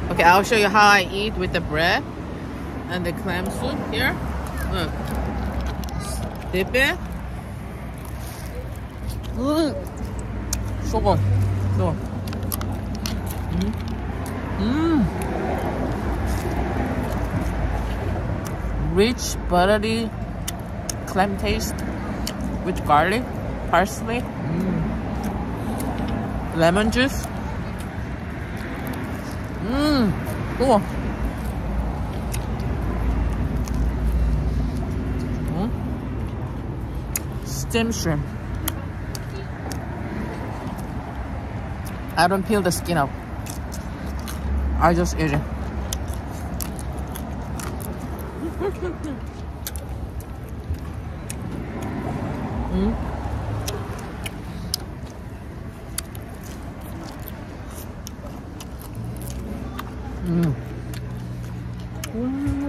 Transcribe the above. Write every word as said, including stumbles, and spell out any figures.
Okay, I'll show you how I eat with the bread and the clam soup here. Look. Dip it. Mm. So good. So. Mm. Mm. Rich, buttery clam taste with garlic, parsley, mm. lemon juice. Mmm. Cool. Mm. Steamed shrimp. I don't peel the skin out. I just eat it. Mm. Mm. Mm.